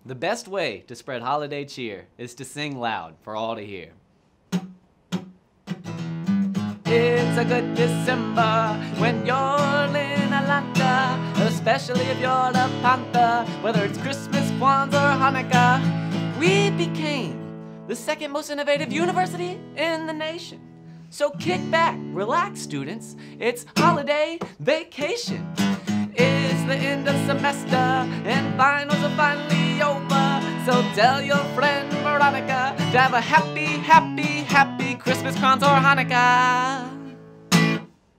The best way to spread holiday cheer is to sing loud for all to hear. It's a good December when you're in Atlanta, especially if you're a Panther, whether it's Christmas, Kwanzaa, or Hanukkah. We became the second most innovative university in the nation. So kick back, relax, students. It's holiday vacation. It's the end of semester and finals are finally over. So tell your friend Veronica to have a happy, happy, happy Christmas, Kwanzaa, or Hanukkah.